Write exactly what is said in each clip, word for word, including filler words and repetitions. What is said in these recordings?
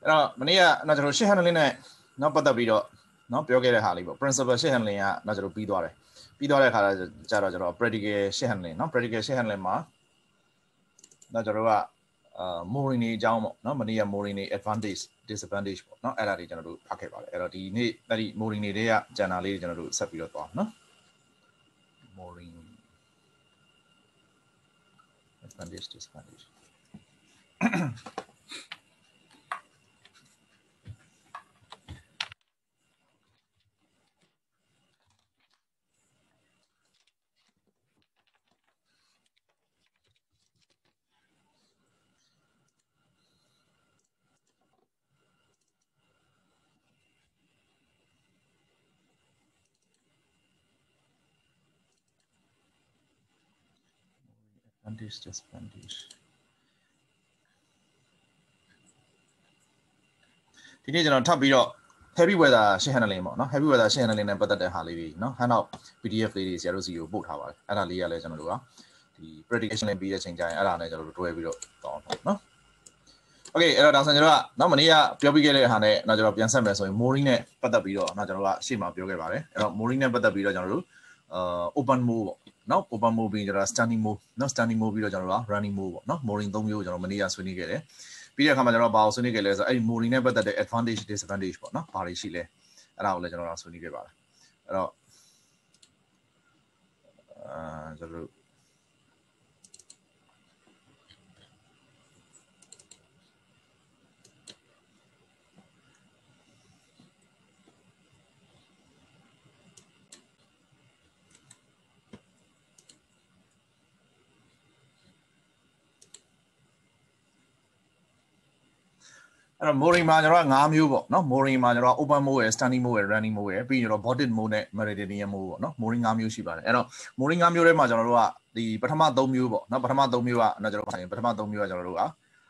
အဲ့တော့မနေ့ကကျွန်တော် ship handling နဲ့နောက်ပတ်သက်ပြီးတော့နော်ပြောခဲ့တဲ့ဟာလေးပေါ့ principal ship handling ကကျွန်တော်ပြီးသွားတယ်ပြီးသွားတဲ့အခါကျတော့ကျွန်တော် practical ship handling နော် practical ship handling မှာတော့ကျွန်တော်ကအာ mooring တွေအကြောင်းပေါ့နော်မနေ့က mooring တွေ advantage disadvantage ပေါ့နော်အဲ့ဒါတွေကျွန်တော်တို့ဖတ်ခဲ့ပါတယ်အဲ့တော့ဒီနေ့အဲ့ဒီ mooring တွေတွေကကျန်တာလေးတွေကျွန်တော်တို့ဆက်ပြီးတော့သွားနော် mooring advantage disadvantage advantage disadvantage ဒီနေ့ကျွန်တော်ထပ်ပြီးတော့ heavy weather ship handling ပေါ့နော် heavy weather ship handling နဲ့ပတ်သက်တဲ့ဟာလေးတွေနော် handout P D F လေးတွေဆရာတို့စီကိုပို့ထားပါတယ်အဲ့ဒါလေးကလည်းကျွန်တော်တို့ကဒီ prediction လေးပြီးတဲ့အချိန်ကျရင်အဲ့ဒါနဲ့ကျွန်တော်တို့တွဲပြီးတော့တောင်းတော့နော် okay အဲ့တော့ဒါဆိုကျွန်တော်ကနောက်မနေ့ကပြောပြခဲ့တဲ့ဟာနဲ့တော့ကျွန်တော်ပြန်ဆက်မယ်ဆိုရင် mooring နဲ့ပတ်သက်ပြီးတော့နော်ကျွန်တော်ကရှေ့မှာပြောခဲ့ပါတယ်အဲ့တော့ mooring နဲ့ပတ်သက်ပြီးတော့ကျွန်တော်တို့အာ open mode ပေါ့နော် open mode ပြီးကျွန်တော် standing mode နော် standing mode ပြီးတော့ကျွန်တော်က running mode ပေါ့နော် mooring သုံးမျိုးကျွန်တော်မနေ့ကဆွေးနွေးခဲ့တယ်ပြီးတဲ့အခါမှာကျွန်တော်ဘာလို့ဆွေးနွေးခဲ့လဲဆိုတော့အဲ့ဒီ mooring နဲ့ပတ်သက်တဲ့ advantage disadvantage ပေါ့နော်ဘာတွေရှိလဲအဲ့ဒါကိုလည်းကျွန်တော်ဆွေးနွေးခဲ့ပါတယ်အဲ့တော့အာကျွန်တော်အဲ့တော့ mooring မှာကျွန်တော်က၅မျိုးပေါ့နော် mooring မှာကျွန်တော် open mode ရယ် standing mode ရယ် running mode ရယ်ပြီးရင်ကျွန်တော် boarded mode နဲ့ Mediterranean mode ပေါ့နော် mooring ၅မျိုးရှိပါတယ်အဲ့တော့ mooring ၅မျိုးထဲမှာကျွန်တော်တို့ကဒီပထမ၃မျိုးပေါ့နော်ပထမ၃မျိုးကကျွန်တော်တို့ဆိုင်ပထမ၃မျိုးကကျွန်တော်တို့က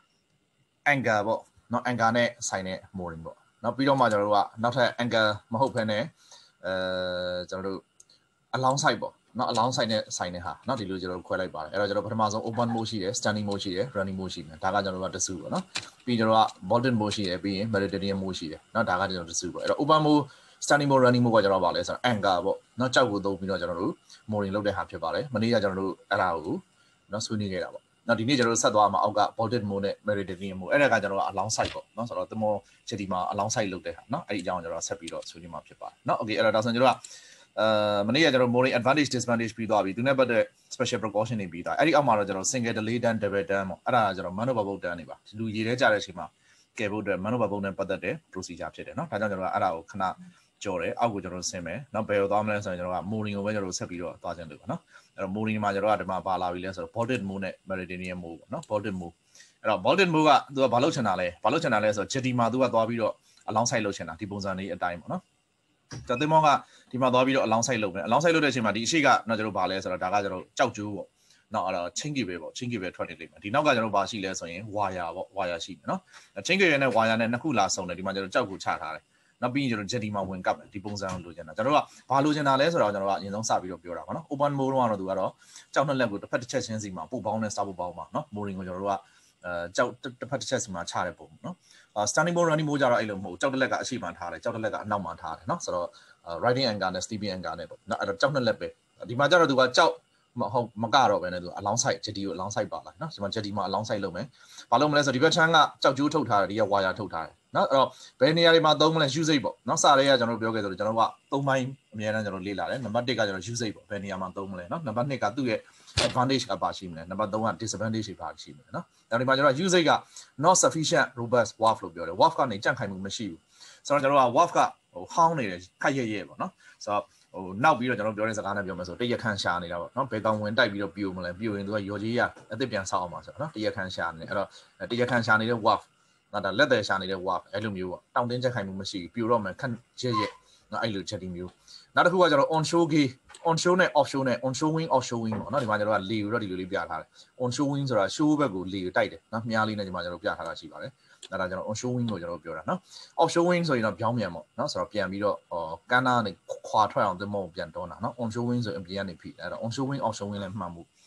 anchor ပေါ့နော် anchor နဲ့ဆိုင်တဲ့ mooring ပေါ့နော်ပြီးတော့မှကျွန်တော်တို့ကနောက်ထပ် anchor မဟုတ်ဘဲနဲ့အဲကျွန်တော်တို့ alongside ပေါ့နော် alongside နဲ့ဆိုင်တဲ့ဟာနော်ဒီလိုကျွန်တော်တို့ခွဲလိုက်ပါတယ်အဲ့တော့ကျွန်တော်ပထမဆုံး open mode ရှိတယ် standing mode ရှိတယ် running mode ရှိတယ်ဒါကကျွန်တော်တို့ကတစုပေါ့နော်ပြီးကျွန်တော်က boarded mode ရှိတယ်ပြီးရင် Mediterranean mode ရှိတယ်နော်ဒါကကျွန်တော်တစုပေါ့အဲ့တော့ open mode standing mode running mode ကကျွန်တော်ပါလဲဆိုတော့ anchor ပေါ့နော်ကြောက်ကိုသုံးပြီးတော့ကျွန်တော်တို့ mooring လုပ်တဲ့ဟာဖြစ်ပါတယ်မနေ့ကကျွန်တော်တို့အဲ့ဒါကိုနော်ဆွေးနွေးခဲ့တာပေါ့နော်ဒီနေ့ကျွန်တော်တို့ဆက်သွားမှာအောက်က boarded mode နဲ့ Mediterranean mode အဲ့ဒါကကျွန်တော်က alongside ပေါ့နော်ဆိုတော့တမောချက်ဒီမှာ alongside လုပ်တဲ့ဟာနော်အဲ့ဒီအကြောင်းကျွန်တော်ဆက်ပြီးတော့ဆွေးနွေးမှာဖြစ်ပါတယ်နော် okay အဲ့တော့ဒါဆိုကျွန်တော်ကအာမနေ့ကကျွန်တော် mooring advantage disadvantage ပြီးသွားပြီသူနဲ့ပတ်သက် special precaution တွေပြီးသွားအဲ့ဒီအောက်မှာတော့ကျွန်တော် single delay done double done ပေါ့အဲ့ဒါကျွန်တော် man over boat done နေပါလူရေထဲကြတဲ့အချိန်မှာကယ်ဖို့အတွက် man over boat နဲ့ပတ်သက်တဲ့ procedure ဖြစ်တယ်เนาะဒါကြောင့်ကျွန်တော်ကအဲ့ဒါကိုခဏကြော်တယ်အောက်ကိုကျွန်တော်ဆင်းမယ်เนาะဘယ်လိုသွားမလဲဆိုရင်ကျွန်တော်က mooring ကိုပဲကျွန်တော်ဆက်ပြီးတော့သွားခြင်းလို့ပါเนาะအဲ့တော့ mooring မှာကျွန်တော်ကဒီမှာပါလာပြီလဲဆိုတော့ boarded mode နဲ့ Mediterranean mode ပေါ့เนาะ boarded mode အဲ့တော့ boarded mode ကသူကဘာလုပ်ချင်တာလဲဘာလုပ်ချင်တာလဲဆိုတော့ jetty မှာသူကသွားပြီးတော့ alongside လုပ်ချင်တာဒီပုံစံလေးအတိုင်းပေါ့เนาะဒါသင်္ဘောကဒီမှာသွားပြီးတော့ alongside လုပ်မယ် alongside လုပ်တဲ့အချိန်မှာဒီအရှိကကျွန်တော်တို့ဗာလဲဆိုတော့ဒါကကျွန်တော်ကြောက်ကျိုးပေါ့နောက်အဲ့တော့ chain cable ပေါ့ chain cable ထွက်နေလိမ့်မယ်ဒီနောက်ကကျွန်တော်ဗာရှိလဲဆိုရင် wire ပေါ့ wire ရှိမယ်နော် chain cable နဲ့ wire နဲ့နှစ်ခုလာစုံတယ်ဒီမှာကျွန်တော်ကြောက်ကိုချထားတယ်နောက်ပြီးရင်ကျွန်တော် jetty မှာဝင်ကပ်မယ်ဒီပုံစံကိုလိုချင်တာကျွန်တော်ကဘာလိုချင်တာလဲဆိုတော့ကျွန်တော်ကအရင်ဆုံးစပြီးတော့ပြောတာပါနော် open mode တော့သူကတော့ကြောက်နှစ်လက်ကိုတစ်ဖက်တစ်ချက်ချင်းစီမှာပို့ပေါင်းနဲ့စပို့ပေါင်းပါနော် mooring ကိုကျွန်တော်တို့ကအဲကြောက်တစ်ဖက်တစ်ချက်စီမှာချတဲ့ပုံနော် standing mode running mode ကြတော့အဲ့လိုမဟုတ်ကြောက်တစ်လက်ကအရှိမှထားတယ်ကြောက်တစ်လက်ကအနောက်မှာထားတယ်နော်ဆိုတော့ riding anchor နဲ့ steering anchor နဲ့ပေါ့နော်အဲ့တော့ကြောက်နှစ်လက်ပဲဒီမှာကျတော့သူကကြောက်မဟုတ်မကတော့ပဲနဲ့သူ alongside jetty ကို alongside ပါလာနော်ဒီမှာ jetty မှာ alongside လုပ်မယ်ဘာလို့မလဲဆိုတော့ဒီဘက်ချမ်းကကြောက်ကျိုးထုတ်ထားတယ်ဒီက wire ထုတ်ထားတယ်နော်အဲ့တော့ဘယ်နေရာတွေမှာသုံးမလဲ usage ပေါ့နော်စရဲကကျွန်တော်တို့ပြောခဲ့ဆိုတော့ကျွန်တော်ကသုံးပိုင်းအများအားကျွန်တော်လေ့လာတယ်နံပါတ်တစ်ကကျွန်တော် usage ပေါ့ဘယ်နေရာမှာသုံးမလဲနော်နံပါတ်နှစ်ကသူ့ရဲ့ advantage ကပါရှိမလဲနံပါတ်သုံးက disadvantage တွေပါရှိမလဲနော်ဒါဒီမှာကျွန်တော် usage က not sufficient robust wharf လို့ပြောတယ် wharf ကနေကြန့်ခိုင်မှုမရှိဘူးဆိုတော့ကျွန်တော်က wharf ကဟိုဟောင်းနေတယ်ခိုက်ရရဲပေါ့နော်ဆိုတော့ဟိုနောက်ပြီးတော့ကျွန်တော်ပြောတဲ့စကားနဲ့ပြောမယ်ဆိုတရခန့်ရှာနေတာပေါ့နော်ဘယ်ကောင်ဝင်တိုက်ပြီးတော့ပြိုမလဲပြိုရင်သူကရော်ကြီးရအသစ်ပြန်ဆောက်အောင်ပါဆိုတော့နော်တရခန့်ရှာနေတယ်အဲ့တော့တရခန့်ရှာနေတဲ့ wharf နော်ဒါလက်တယ်ရှာနေတဲ့ wharf အဲ့လိုမျိုးပေါ့တောင်တင်းချက်ခိုင်မှုမရှိဘူးပြိုတော့မှခန့်ရဲရဲနော်အဲ့လိုချက်ဒီမျိုးနောက်တစ်ခုကကျွန်တော် on shore gate on shore နဲ့ off shore နဲ့ on shore wing off shore wing ပေါ့နော်ဒီမှာကျွန်တော်ကလေကိုတော့ဒီလိုလေးပြထားတယ် on shore wing ဆိုတာ shore ဘက်ကိုလေကိုတိုက်တယ်နော်မြားလေးနဲ့ဒီမှာကျွန်တော်ပြထားတာရှိပါတယ်ဒါဒါကျွန်တော် on shore wing ကိုကျွန်တော်ပြောတာနော် off shore wing ဆိုရင်တော့ပြောင်းပြန်ပေါ့နော်ဆိုတော့ပြန်ပြီးတော့ကမ်းနားကနေခွာထွက်အောင်သင်္ဘောကိုပြန်တွန်းတာနော် on shore wing ဆိုရင်အပြင်ကနေဖိအဲ့တော့ on shore wing off shore wing လည်းမှန်မှု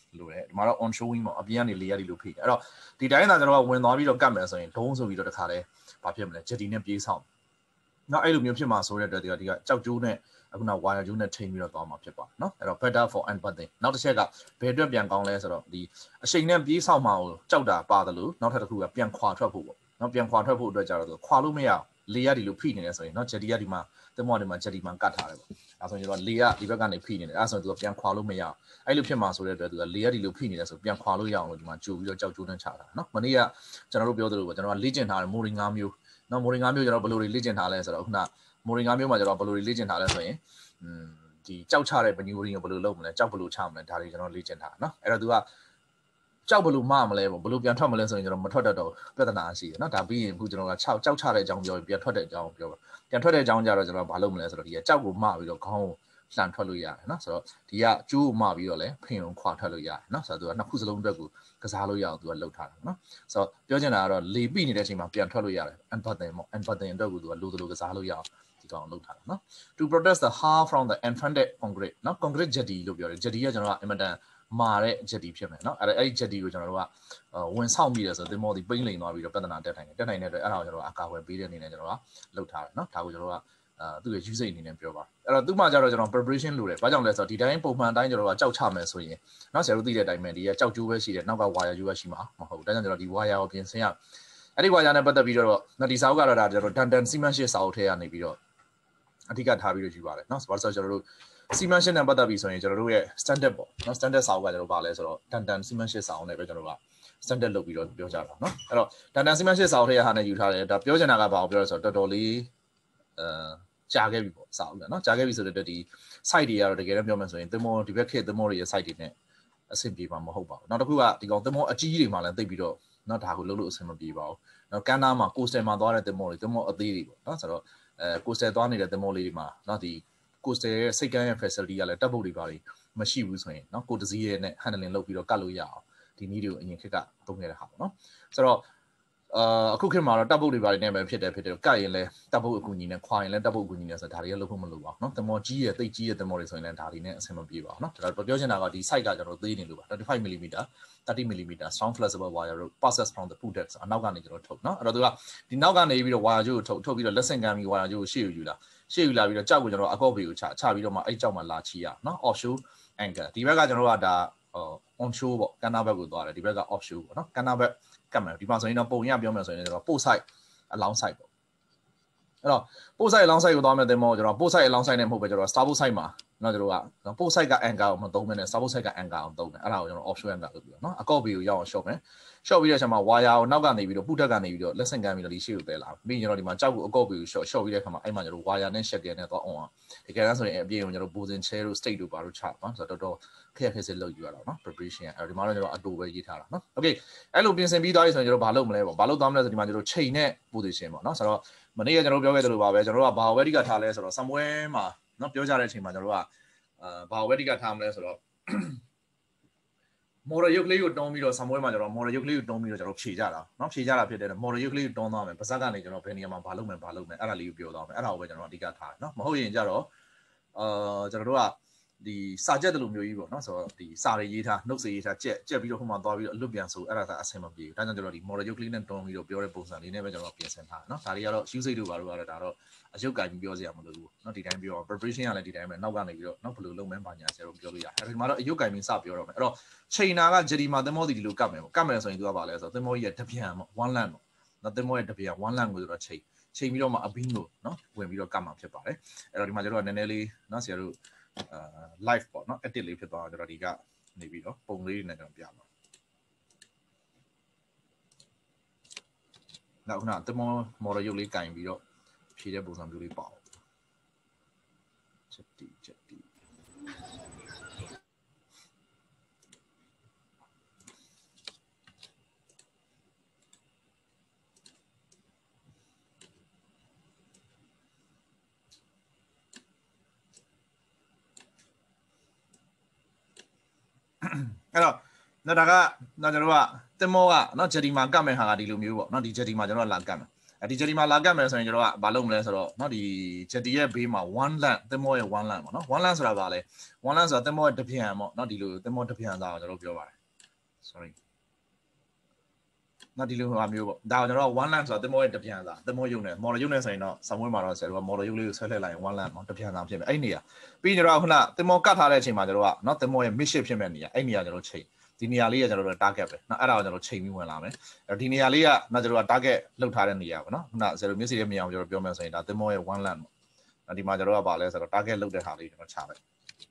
လို့ရတယ်ဒီမှာတော့ on showing ပေါ့အပြင်ကနေလေရဒီလိုဖိတယ်အဲ့တော့ဒီတိုင်းသာကျွန်တော်ကဝင်သွားပြီးတော့ကတ်မယ်ဆိုရင်ဒုံးဆိုပြီးတော့တခါလဲဘာဖြစ်မလဲ jetty နဲ့ပြေးဆောင်နောက်အဲ့လိုမျိုးဖြစ်မှာဆိုတဲ့အတွက်ဒီကဒီကကြောက်ကျိုးနဲ့အခုနောက် wire ကျိုးနဲ့ထိန်ပြီးတော့သွားမှာဖြစ်ပါเนาะအဲ့တော့ better for unbuttoning နောက်တစ်ချက်ကဘယ်အတွက်ပြန်ကောင်းလဲဆိုတော့ဒီအချိန်နဲ့ပြေးဆောင်မှာကိုကြောက်တာပါတယ်လို့နောက်ထပ်တစ်ခုကပြန်ခွာထွက်ဖို့ပေါ့เนาะပြန်ခွာထွက်ဖို့အတွက်ကြတော့ခွာလို့မရလေရဒီလိုဖိနေတယ်ဆိုရင်เนาะ jetty ကဒီမှာတမောဒီမှာ jetty မှာကတ်ထားတယ်ပေါ့အဲဆိုရင်ကျွန်တော်လေရဒီဘက်ကနေဖိနေတယ်အဲဆိုရင်သူကပြန်ခွာလို့မရအဲ့လိုဖြစ်မှာဆိုတဲ့အတွက်သူကလေရဒီလိုဖိနေတယ်ဆိုပြန်ခွာလို့ရအောင်လို့ဒီမှာကြိုပြီးတော့ကြောက်ကျိုးနဲ့ချတာเนาะမနေ့ကကျွန်တော်တို့ပြောသလိုပေါ့ကျွန်တော်ကလေ့ကျင့်ထားတယ်မိုရီငါးမျိုးเนาะမိုရီငါးမျိုးကျွန်တော်ဘယ်လိုလေ့ကျင့်ထားလဲဆိုတော့ခုနမိုရီငါးမျိုးမှာကျွန်တော်ဘယ်လိုလေ့ကျင့်ထားလဲဆိုရင်อืมဒီကြောက်ချတဲ့ဘညူရီကိုဘယ်လိုလုပ်မလဲကြောက်ဘယ်လိုချမလဲဒါတွေကျွန်တော်လေ့ကျင့်ထားတာเนาะအဲ့တော့ तू ကကြောက်ဘယ်လိုမမလဲပေါ့ဘယ်လိုပြန်ထွက်မလဲဆိုရင်ကျွန်တော်မထွက်တတ်တော့ပြဿနာရှိတယ်เนาะဒါပြီးရင်အခုကျွန်တော်ကကြောက်ကြောက်ချတဲ့အကြောင်းပြောပြီးပြန်ထွက်တဲ့အကြောင်းပြောပါပြန်ထွက်တဲ့အကြောင်းကြတော့ကျွန်တော်ဘာလုပ်မလဲဆိုတော့ဒီကကြောက်ကိုမပြီးတော့ခေါင်းကိုလှန်ထွက်လို့ရတယ်เนาะဆိုတော့ဒီကကျိုးကိုမပြီးတော့လဲဖင်ုံခွာထွက်လို့ရတယ်เนาะဆိုတော့ तू ကနှစ်ခုစလုံးအတွက်ကိုကစားလို့ရအောင် तू ကလှုပ်ထားတာเนาะဆိုတော့ပြောချင်တာကတော့လေပိနေတဲ့အချိန်မှာပြန်ထွက်လို့ရတယ် unbutton ပေါ့ unbutton အတွက်ကို तू ကလိုလိုကစားလို့ရအောင်တောင်းလုပ်ထားတာเนาะ to protect the hull from the unfunded concrete เนาะ concrete jetty လို့ပြောတယ် jetty ကကျွန်တော်ကအင်မတန်မာတဲ့ jetty ဖြစ်မယ်เนาะအဲ့အဲ့ jetty ကိုကျွန်တော်တို့ကဝင်ဆောက်မိတယ်ဆိုတော့တင်မောဒီပိန်းလိန်သွားပြီးတော့ပြဿနာတက်ထိုင်တယ်တက်နိုင်တဲ့အတွက်အဲ့ဒါကိုကျွန်တော်ကအကာအကွယ်ပေးတဲ့အနေနဲ့ကျွန်တော်ကလုပ်ထားတယ်เนาะဒါကိုကျွန်တော်ကအာသူ့ရဲ့ usage အနေနဲ့ပြောပါအဲ့တော့သူ့မှာကျတော့ကျွန်တော် preparation လုပ်တယ်ဘာကြောင့်လဲဆိုတော့ဒီတိုင်းပုံမှန်တိုင်းကျွန်တော်ကကြောက်ချမယ်ဆိုရင်เนาะဆရာတို့သိတဲ့အတိုင်းပဲဒီကကြောက်ကျိုးပဲရှိတယ်နောက်က wire ကျိုးပဲရှိမှာမဟုတ်ဘူးဒါကြောင့်ကျွန်တော်ဒီ wire ကိုပြင်ဆင်ရအဲ့ဒီ wire နဲ့ပတ်သက်ပြီးတော့နော်ဒီစာအုပ်ကတော့ဒါကျွန်တော် Dandan စီမံရှစ်စာအုပ်ထဲကနေပြီးတော့အဓိကထားပြီးတော့ယူပါတယ်เนาะဆိုတော့ကျွန်တော်တို့စီမံရှစ်နဲ့ပတ်သက်ပြီးဆိုရင်ကျွန်တော်တို့ရဲ့ standard ပေါ့เนาะ standard စာအုပ်ကကျွန်တော်ဗာလဲဆိုတော့ Dandan စီမံရှစ်စာအုပ်နဲ့ပဲကျွန်တော်က standard လုပ်ပြီးတော့ပြောကြတာเนาะအဲ့တော့ Dandan စီမံရှစ်စာအုပ်ထဲဟာနဲ့ယူထားတယ်ဒါပြောချင်တာကဘာကိုပြောလဲဆိုတော့တော်တော်လေးအဲကြာခဲ့ပြီပေါ့စာအုပ်ကเนาะကြာခဲ့ပြီဆိုတော့ဒီ site တွေကတော့တကယ်တော့ပြောမှဆိုရင်သင်္ဘောဒီဘက်ခေတ်သင်္ဘောတွေရဲ့ site တွေနဲ့အဆင်ပြေမှာမဟုတ်ပါဘူးနောက်တစ်ခုကဒီကောင်သင်္ဘောအကြီးတွေမှာလည်းသိပြီးတော့เนาะဒါကိုလုပ်လို့အဆင်မပြေပါဘူးเนาะကမ်းနားမှာ coastal မှာသွားတဲ့သင်္ဘောတွေသင်္ဘောအသေးတွေပေါ့เนาะဆိုတော့အဲ coastal သွားနေတဲ့သင်္ဘောလေးတွေမှာเนาะဒီ coastal ရဲ့စိတ်ကမ်းရဲ့ facility ကလည်းတပ်ဖို့တွေပါတွေမရှိဘူးဆိုရင်เนาะကိုတစည်းရဲ့နဲ့ handling လုပ်ပြီးတော့ကတ်လို့ရအောင်ဒီနည်းတွေကိုအရင်ခေတ်ကသုံးခဲ့တဲ့ဟာပေါ့เนาะဆိုတော့အာအခုခေတ်မှာတော့တပ်ဖို့တွေပါတွေနဲ့ပဲဖြစ်တယ်ဖြစ်တယ်ကတ်ရင်လဲတပ်ဖို့အကူအညီနဲ့ခွာရင်လဲတပ်ဖို့အကူအညီနဲ့ဆိုတော့ဒါတွေကလုပ်ဖို့မလိုပါဘူးเนาะသင်္ဘောကြီးရဲ့တိတ်ကြီးရဲ့သင်္ဘောတွေဆိုရင်လည်းဒါတွေနဲ့အဆင်မပြေပါဘူးเนาะဒါတော့ပြောချင်တာကဒီ site ကကျွန်တော်သေးနေလို့ပါ twenty-five millimeter thirty millimeter strong flexible wire rope passes from the pool deck အနောက်ကနေကျွန်တော်ထုတ်เนาะအဲ့တော့သူကဒီနောက်ကနေပြီးတော့ wire ကျိုးကိုထုတ်ထုတ်ပြီးတော့လက်ဆင့်ကမ်းပြီး wire ကျိုးကိုရှေ့ယူလာရှေ့ယူလာပြီးတော့ကြောက်ကိုကျွန်တော်အကော့ဘေကိုချချပြီးတော့မှအဲ့ကြောက်မှလာချီရเนาะ offshore anchor ဒီဘက်ကကျွန်တော်ကဒါ on shore ပေါ့ကမ်းနားဘက်ကိုသွားတယ်ဒီဘက်က offshore ပေါ့เนาะကမ်းနားဘက်ကတ်မယ်ဒီမှာဆိုရင်တော့ပုံရပြောမယ်ဆိုရင်ကျွန်တော် port side along side ပေါ့အဲ့တော့ port side along side ကိုသွားမယ်တင်မောကျွန်တော် port side along side နဲ့မဟုတ်ပဲကျွန်တော် starboard side မှာเนาะကျွန်တော်က port side က anchor ကိုမသုံးဘဲနဲ့ starboard side က anchor ကိုသုံးတယ်အဲ့ဒါကိုကျွန်တော် offshore anchor လုပ်ပြီးတော့เนาะအကော့ဘေကိုရောက်အောင် short မယ် short ပြီးတဲ့အချိန်မှာ wire ကိုနောက်ကနေပြီးတော့ပုတက်ကနေပြီးတော့လက်ဆင့်ကမ်းပြီးတော့ဒီရှေ့ကိုတဲလာပြီးရင်ကျွန်တော်ဒီမှာကြောက်ကိုအကော့ဘေကို short short ပြီးတဲ့အခါမှာအဲ့မှာကျွန်တော် wire နဲ့ shackle နဲ့သွား on အောင်ဒီကဲတန်းဆိုရင်အပြင်ကိုကျွန်တော် position chair တို့ state တို့ဘာလို့ချပါเนาะဆိုတော့တော်တော်ခက်ခက်စစ်လုပ်ယူရတာเนาะ preparation အဲ့ဒီမှာတော့ကျွန်တော်အတူပဲရေးထားတာเนาะ okay အဲ့လိုပြင်ဆင်ပြီးသွားပြီဆိုရင်ကျွန်တော်ဘာလုပ်မလဲပေါ့ဘာလုပ်သွားမလဲဆိုဒီမှာကျွန်တော်ချိန်နဲ့ position ပေါ့เนาะဆိုတော့မနေ့ကကျွန်တော်ပြောခဲ့သလိုပါပဲကျွန်တော်တို့ကဘာဝဲတိကထားလဲဆိုတော့ somewhere မှာเนาะပြောကြတဲ့အချိန်မှာကျွန်တော်တို့ကအာဘာဝဲတိကထားမလဲဆိုတော့မော်ဒယ်ရုပ်ကလေးကိုတွန်းပြီးတော့ somewhere မှာကျွန်တော်မော်ဒယ်ရုပ်ကလေးကိုတွန်းပြီးတော့ကျွန်တော်ဖြေကြတာเนาะဖြေကြတာဖြစ်တဲ့မော်ဒယ်ရုပ်ကလေးကိုတွန်းသွားမယ်ပါဇက်ကနေကျွန်တော်ဘယ်နေရာမှာဘာလုပ်မယ်ဘာလုပ်မယ်အဲ့ဒါလေးကိုပြောသွားမယ်အဲ့ဒါကိုပဲကျွန်တော်အဓိကထားတယ်เนาะမဟုတ်ရင်ကြတော့အာကျွန်တော်တို့ကဒီစာကြက်တလူမျိုးကြီးပေါ့နော်ဆိုတော့ဒီစာတွေရေးထား note တွေရေးထားကြက်ကြက်ပြီးတော့ဟိုမှာသွားပြီးတော့အလွတ်ပြန်ဆိုအဲ့ဒါကအဆင်မပြေဘူးဒါကြောင့်ကျွန်တော်ဒီ model ရုပ်ကလေးနဲ့တွန်းပြီးတော့ပြောတဲ့ပုံစံလေးနဲ့ပဲကျွန်တော်ပြင်ဆင်ထားတာနော်ဒါတွေကတော့ usage တို့ဘာလို့ကတော့ဒါတော့အယုတ်ကင်ပြောစရာမလိုဘူးနော်ဒီတိုင်းပြော preparation ကလည်းဒီတိုင်းပဲနောက်ကနေပြီးတော့နောက်ဘယ်လိုလုပ်မလဲဘာညာဆရာတို့ပြောလို့ရတယ်အဲ့ဒီမှာတော့အယုတ်ကင်ပြီးစပြောတော့မယ်အဲ့တော့ချိန်နာက jetty မှာသင်္ဘောဒီလိုကတ်မယ်ပေါ့ကတ်မယ်ဆိုရင်သူကပါလဲဆိုတော့သင်္ဘောကြီးရဲ့တပြန်ပေါ့ one land ပေါ့နော်သင်္ဘောရဲ့တပြန် one land ကိုဆိုတော့ချိန်ချိန်ပြီးတော့မှအဘင်းကိုနော်ဝင်ပြီးတော့ကတ်မှာဖြစ်ပါတယ်အဲ့တော့ဒီမှာကျွန်တော်ကနည်းနည်းလေးနော်ဆရာတို့အာ live ပေါ့နော် edit လေးဖြစ်သွားတော့ကျွန်တော်ဒီကနေပြီးတော့ပုံလေးနဲ့ကျွန်တော်ပြပါနောက်ခုနတမော model ရုပ်လေးကင်ပြီးတော့ဖြည့်တဲ့ပုံစံမျိုးလေးပေါ့ချက်တီချက်တီအဲ့တော့နော်ဒါကနော်ကျွန်တော်ကတင်မောကနော် jetty မှာကတ်မဲ့ဟာကဒီလိုမျိုးပေါ့နော်ဒီ jetty မှာကျွန်တော်လာကတ်မယ်ဒီဂျက်တီမှာလာကတ်မယ်ဆိုရင်ကျွန်တော်ကဘာလုပ်မလဲဆိုတော့เนาะဒီဂျက်တီရဲ့ဘေးမှာ one land သင်္ဘောရဲ့ one land ပေါ့နော် one land ဆိုတာကလည်း one land ဆိုတာသင်္ဘောရဲ့တစ်ပြန်ပေါ့เนาะဒီလိုသင်္ဘောတစ်ပြန်သားကိုကျွန်တော်ပြောပါတယ် sorry နော်ဒီလိုဟာမျိုးပေါ့ဒါကျွန်တော် one land ဆိုတာသင်္ဘောရဲ့တစ်ပြန်သားသင်္ဘောရုပ်နဲ့ model ရုပ်နဲ့ဆိုရင်တော့ဆောင်းဝဲမှာတော့ဆရာတို့က model ရုပ်လေးကိုဆွဲထည့်လိုက်ရင် one land ပေါ့တစ်ပြန်သားဖြစ်မယ်အဲ့နေရာပြီးကျွန်တော်ကခုနသင်္ဘောကတ်ထားတဲ့အချိန်မှာကျွန်တော်ကเนาะသင်္ဘောရဲ့ midship ဖြစ်မဲ့နေရာအဲ့နေရာကျွန်တော်ချိန်ဒီနေရာလေးကကျွန်တော်တို့ target ပဲเนาะအဲ့ဒါကိုကျွန်တော်ချိန်ပြီးဝင်လာမယ်အဲ့ဒီနေရာလေးကနော်ကျွန်တော်က target လောက်ထားတဲ့နေရာပေါ့နော်ခုနဆရာတို့မျက်စိရဲ့မြင်အောင်ကျွန်တော်ပြောမယ်ဆိုရင်ဒါသင်္ဘောရဲ့ one land ပေါ့ဒီမှာကျွန်တော်ကပါလဲဆိုတော့ target လောက်တဲ့ဟာလေးကျွန်တော်ချလိုက်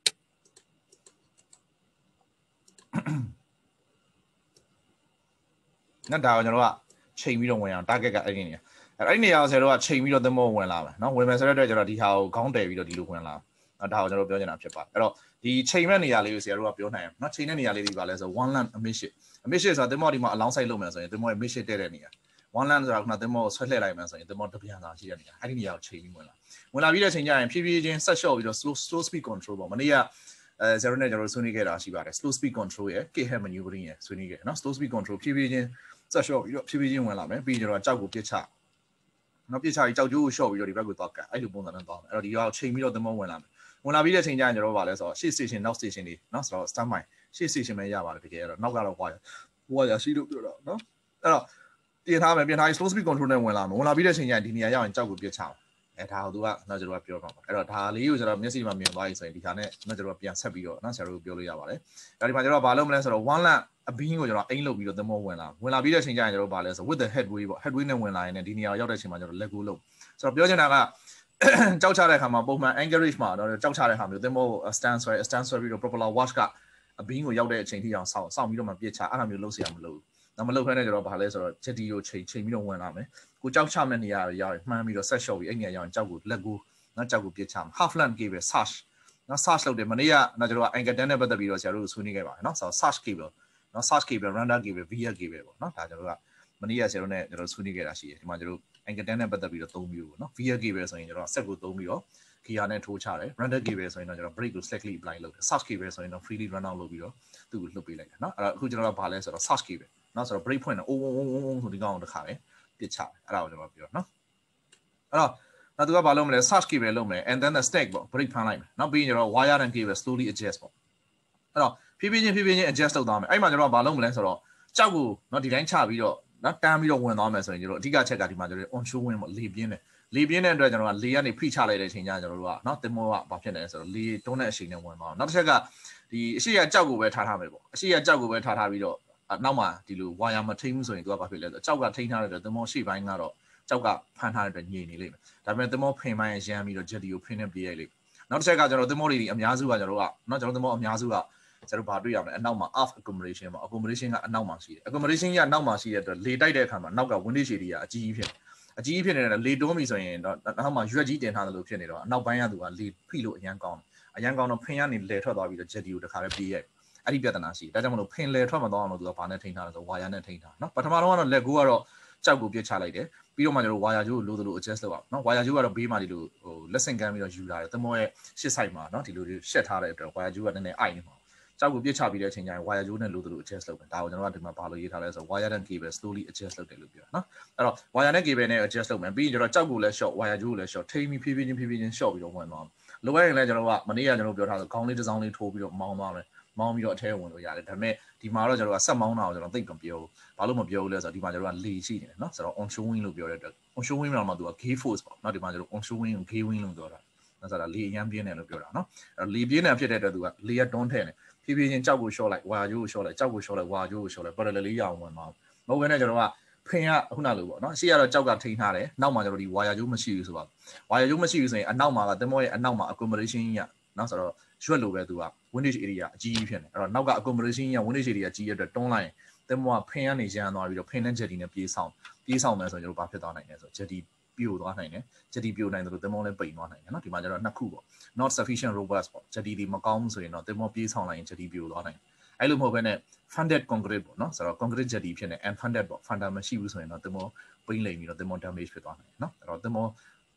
နော်ဒါကိုကျွန်တော်ကချိန်ပြီးတော့ဝင်အောင် target ကအဲ့ဒီနေရာအဲ့ဒီနေရာကိုဆရာတို့ကချိန်ပြီးတော့သင်္ဘောဝင်လာမယ်နော်ဝင်မယ်ဆိုတဲ့အတွက်ကျွန်တော်ဒီဟာကိုခေါင်းတည်ပြီးတော့ဒီလိုဝင်လာနော်ဒါကိုကျွန်တော်ပြောချင်တာဖြစ်ပါတယ်အဲ့တော့ဒီချိန်မဲ့နေရာလေးကိုဆရာတို့ကပြောနိုင်အောင်နော်ချိန်တဲ့နေရာလေးဒီပါလဲဆို one land emission emission ဆိုတာသင်္ဘောဒီမှာ along side လုပ်မယ်ဆိုရင်သင်္ဘောရဲ့ emission တဲ့တဲ့နေရာ one land ဆိုတာခုနသင်္ဘောကိုဆွဲလှည့်လိုက်မယ်ဆိုရင်သင်္ဘောတစ်ပြန်သာရှိတဲ့နေရာအဲ့ဒီနေရာကိုချိန်ပြီးဝင်လာဝင်လာပြီးတဲ့အချိန်ကျရင်ဖြည်းဖြည်းချင်းဆက်လျှော့ပြီးတော့ slow slow speed control ပေါ့မနေ့ကအဲzeroနဲ့ကျွန်တော်ဆွေးနွေးခဲ့တာရှိပါတယ် slow speed control ရဲ့ K head maneuvering ရဲ့ဆွေးနွေးခဲ့နော် slow speed control ဖြည်းဖြည်းချင်းဆက်လျှော့ပြီးတော့ဖြည်းဖြည်းချင်းဝင်လာမယ်ပြီးကျွန်တော်ကြောက်ကိုပြစ်ချနော်ပြစ်ချပြီးကြောက်ကျိုးကိုလျှော့ပြီးတော့ဒီဘက်ကိုသွားကတ်အဲ့လိုပုံစံနဲ့သွားမယ်အဲ့တော့ဒီရောက်ချိန်ပြီးတော့သင်္ဘောဝင်လာမယ်ဝင်လာပြီးတဲ့အချိန်ကျရင်ကျွန်တော်ဗာလဲဆိုတော့ရှေ့ station နောက် station တွေနော်ဆိုတော့ stand by ရှေ့ station ပဲရပါတယ်တကယ်တော့နောက်ကတော့ဟွာဟွာရရှိလို့ပြောတော့နော်အဲ့တော့ပြင်ထားမယ်ပြင်ထားပြီး slow speed control နဲ့ဝင်လာမယ်ဝင်လာပြီးတဲ့အချိန်ကျရင်ဒီနေရာရောက်ရင်ကြောက်ကိုပြစ်ချအောင်အဲဒါကိုသူကနော်ကျွန်တော်ကပြောမှာပါအဲ့တော့ဒါလေးကိုကျွန်တော်မျက်စိမှာမြင်သွားပြီဆိုရင်ဒီခါနဲ့နော်ကျွန်တော်ပြန်ဆက်ပြီးတော့နော်ဆရာတို့ပြောလို့ရပါတယ်ဒါဒီမှာကျွန်တော်ဘာလုပ်မလဲဆိုတော့ one land အဘင်းကိုကျွန်တော်အိမ်လုပ်ပြီးတော့သင်္ဘောဝင်လာဝင်လာပြီးတဲ့အချိန်ကျရင်ကျွန်တော်ဘာလဲဆို with the headway ပေါ့ headway နဲ့ဝင်လာရင်ဒီနေရာရောက်တဲ့အချိန်မှာကျွန်တော် let go လုပ်ဆိုတော့ပြောချင်တာကကြောက်ချတဲ့အခါမှာပုံမှန် anchorage မှာတော့ကြောက်ချတဲ့အခါမျိုးသင်္ဘော stand ဆွဲ stand ဆွဲပြီးတော့ propeller wash ကအဘင်းကိုရောက်တဲ့အချိန်ထိအောင်စောင့်စောင့်ပြီးတော့မှပြစ်ချအဲ့လိုမျိုးလုပ်เสียမလို့ဒါမလုပ်ခဲနဲ့ကျွန်တော်ဘာလဲဆိုတော့ jetty ကိုချိန်ချိန်ပြီးတော့ဝင်လာမယ်ကိုကြောက်ချမဲ့နေရာရောက်ရင်မှန်းပြီးတော့ set shot ပြီးအဲ့နေရာရောက်ရင်ကြောက်ကိုလက်ကိုနော်ကြောက်ကိုပြစ်ချမှာ half land cable sash နော် sash လုပ်တယ်မနေ့ကနော်ကျွန်တော် anchor tan နဲ့ပတ်သက်ပြီးတော့ဆရာတို့ဆွေးနွေးခဲ့ပါတယ်နော်ဆိုတော့ sash cable နော် sash cable runner cable via cable ပေါ့နော်ဒါကျွန်တော်ကမနေ့ကဆရာတို့နဲ့ကျွန်တော်ဆွေးနွေးခဲ့တာရှိတယ်ဒီမှာကျွန်တော် anchor tan နဲ့ပတ်သက်ပြီးတော့သုံးမျိုးပေါ့နော် via cable ဆိုရင်ကျွန်တော် set ကိုသုံးပြီးတော့ gear နဲ့ထိုးချတယ် runner cable ဆိုရင်တော့ကျွန်တော် brake ကို slackly apply လုပ်တယ် sash cable ဆိုရင်တော့ freely run out လုပ်ပြီးတော့သူ့ကိုလှုပ်ပေးလိုက်တယ်နော်အဲ့တော့အခုကျွန်တော်ကဘာလဲဆိုတော့ sash cable နော်ဆိုတော့ brake ဖွင့်တော့အိုးအိုးအိုးအိုးဆိုဒီကောင်တစ်ခါပဲပြစ်ချတယ်အဲ့ဒါကိုကျွန်တော်ပြောနော်အဲ့တော့နောက်သူကဘာလုပ်မလဲ sash cable လုပ်မယ် and then the stack ပေါ့ brake ဖမ်းလိုက်မယ်နောက်ပြီးရင်ကျွန်တော် wire and cable slowly adjust ပေါ့အဲ့တော့ဖြည်းဖြည်းချင်းဖြည်းဖြည်းချင်း adjust လုပ်သွားမယ်အဲ့မှာကျွန်တော်ကဘာလုပ်မလဲဆိုတော့ကြောက်ကိုနော်ဒီတိုင်းချပြီးတော့နော်တန်းပြီးတော့ဝင်သွားမယ်ဆိုရင်ကျွန်တော်အဓိကချက်ကဒီမှာကျွန်တော် on show win ပေါ့လေပြင်းတယ်လေပြင်းတဲ့အတွက်ကျွန်တော်ကလေကနေဖိချလိုက်တဲ့အချိန်ကျကျွန်တော်တို့ကနော်တင်မောကဘာဖြစ်နေလဲဆိုတော့လေတွန်းတဲ့အချိန်နဲ့ဝင်သွားနောက်တစ်ချက်ကဒီအရှိရကြောက်ကိုပဲထားထားမယ်ပေါ့အရှိရကြောက်ကိုပဲထားထားပြီးတော့နောက်မှာဒီလိုဝါယာမထိမ့်မှုဆိုရင်သူကဘာဖြစ်လဲဆိုတော့ကြောက်ကထိန်းထားတဲ့အတွက်တင်မောရှေ့ပိုင်းကတော့ကြောက်ကဖမ်းထားတဲ့အတွက်ညင်နေလိမ့်မယ်ဒါပေမဲ့တင်မောဖိန်ပိုင်းရမ်းပြီးတော့ jetty ကိုဖိနေပြေးရိုက်လိမ့်မယ်နောက်တစ်ချက်ကကျွန်တော်တင်မောတွေအများစုကကျွန်တော်တို့ကနော်ကျွန်တော်တင်မောအများစုကကျွန်တော်ဘာတွေ့ရမလဲအနောက်မှာ off accommodation ပေါ့ accommodation ကအနောက်မှာရှိတယ် accommodation ကနောက်မှာရှိတဲ့အတွက်လေတိုက်တဲ့အခါမှာနောက်က windage area အကြီးကြီးဖြစ်အကြီးကြီးဖြစ်နေတဲ့လေတွန်းပြီဆိုရင်တော့နောက်မှာရွက်ကြီးတင်ထားတယ်လို့ဖြစ်နေတော့အနောက်ပိုင်းကသူကလေဖိလို့အရန်ကောင်းတယ်အရန်ကောင်းတော့ဖင်ကနေလေထွက်သွားပြီးတော့ jetty ကိုတခါပဲပြေးရိုက်အဲ့ဒီပြဿနာရှိတယ်ဒါကြောင့်မလို့ဖင်လေထွက်မသွားအောင်လို့သူကဘာနဲ့ထိန်းထားလဲဆိုဝါယာနဲ့ထိန်းထားနော်ပထမတော့ကတော့လက်ကိုကတော့ကြောက်ကိုပြစ်ချလိုက်တယ်ပြီးတော့မှကျွန်တော်ဝါယာကျိုးကိုလိုသလို adjust လုပ်အောင်နော်ဝါယာကျိုးကတော့ဘေးမှာဒီလိုဟိုလက်ဆင့်ကမ်းပြီးတော့ယူလာတယ်သမောရဲ့ရှစ် side မှာနော်ဒီလိုရှက်ထားတဲ့အတွက်ဝါယာကျိုးကနည်းနည်းအိုက်နေမှာကြောက်ကိုပြစ်ချပြီးတဲ့အချိန်ကျရင်ဝါယာကျိုးနဲ့လိုသလို adjust လုပ်တယ်ဒါကိုကျွန်တော်ကဒီမှာဘာလို့ရေးထားလဲဆိုတော့ wire and cable slowly adjust လုပ်တယ်လို့ပြောတာနော်အဲ့တော့ wire နဲ့ cable နဲ့ adjust လုပ်မယ်ပြီးရင်ကျွန်တော်ကြောက်ကိုလည်း short wire ကျိုးကိုလည်း short ထိပြီးဖြည်းဖြည်းချင်းဖြည်းဖြည်းချင်း short ပြီးတော့ဝင်သွားလိုရရင်လည်းကျွန်တော်ကမနေ့ကကျွန်တော်ပြောထားဆိုခေါင်းလေးတစ်စောင်းလေးထိုးပြီးတော့မောင်းသွားမယ်မောင်းပြီးတော့အထဲဝင်လို့ရတယ်ဒါပေမဲ့ဒီမှာတော့ကျွန်တော်ကဆက်မောင်းတာကိုကျွန်တော်သိပ်မပြောဘူးဘာလို့မပြောဘူးလဲဆိုတော့ဒီမှာကျွန်တော်ကလေရှိနေတယ်နော်ဆိုတော့ on showing လို့ပြောတဲ့အတွက် on showing မှာသူက gale force ပေါ့နော်ဒီမှာကျွန်တော် on showing ကို gale wing လို့ပြောတာနော်ဆိုတော့လေအရန်ပြင်းတယ်လို့ပြောတာနော်အဲ့တော့လေပြင်းတယ်ဖြစ်တဲ့အတွက်သူကလေကတွန်းထဲတယ်ဖြည်းဖြည်းချင်းကြောက်ကို short လိုက်ဝါကျိုးကို short လိုက်ကြောက်ကို short လိုက်ဝါကျိုးကို short လိုက် parallel ရအောင်ဝင်သွားမဟုတ်ဘဲနဲ့ကျွန်တော်ကဖင်ကခုနလိုပေါ့နော်ရှေ့ကတော့ကြောက်ကထိန်းထားတယ်နောက်မှာကျွန်တော်ဒီဝါယာကျိုးမရှိဘူးဆိုတော့ဝါယာကျိုးမရှိဘူးဆိုရင်အနောက်မှာကသင်္ဘောရဲ့အနောက်မှာ accommodation ကြီးကနော်ဆိုတော့ရွက်လိုပဲသူက windage area အကြီးကြီးဖြစ်နေအဲ့တော့နောက်က accommodation ကြီးက windage area ကြီးရတဲ့တွန်းလိုက်ရင်သင်္ဘောကဖင်ကနေရမ်းသွားပြီးတော့ဖင်နဲ့ jetty နဲ့ပြေးဆောင်ပြေးဆောင်မယ်ဆိုရင်ကျွန်တော်ဘာဖြစ်သွားနိုင်လဲဆိုတော့ jetty ပြိုသွားနိုင်တယ် jetty ပြိုနိုင်တယ်လို့သင်္ဘောလည်းပိန်သွားနိုင်တယ်နော်ဒီမှာကျတော့နှစ်ခုပေါ့ not sufficient robust ပေါ့ jetty ဒီမကောင်းဘူးဆိုရင်တော့သင်္ဘောပြေးဆောင်လိုက်ရင် jetty ပြိုသွားနိုင်တယ်အဲ့လိုမဟုတ်ဘဲနဲ့ funded concrete ပေါ့နော်ဆိုတော့ concrete jetty ဖြစ်နေ unfunded ပေါ့ funder မရှိဘူးဆိုရင်တော့သင်္ဘောပိန်လိမ့်ပြီးတော့သင်္ဘော damage ဖြစ်သွားနိုင်တယ်နော်အဲ့တော့သင်္ဘော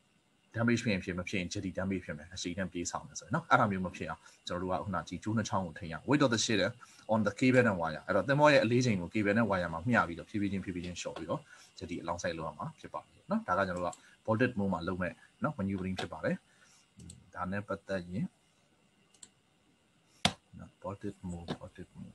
damage ဖြစ်ရင်ဖြစ်မဖြစ်ရင် jetty damage ဖြစ်မယ်အစီအတန်းပြေးဆောင်မယ်ဆိုရင်เนาะအဲ့ဒါမျိုးမဖြစ်အောင်ကျွန်တော်တို့ကခုနဒီကျိုးနှစ်ချောင်းကိုထိန်းရ weight of the ship on the cable and wire အဲ့တော့သင်္ဘောရဲ့အလေးချိန်ကို cable နဲ့ wire မှာမျှပြီးတော့ဖြည်းဖြည်းချင်းဖြည်းဖြည်းချင်းလျှော်ပြီးတော့ jetty အလောင်းဆိုင်လောက်ရမှာဖြစ်ပါတယ်เนาะဒါကကျွန်တော်တို့က bolted mode မှာလုပ်မဲ့เนาะ maneuvering ဖြစ်ပါတယ်ဒါနဲ့ပတ်သက်ရင် bolted mode bolted mode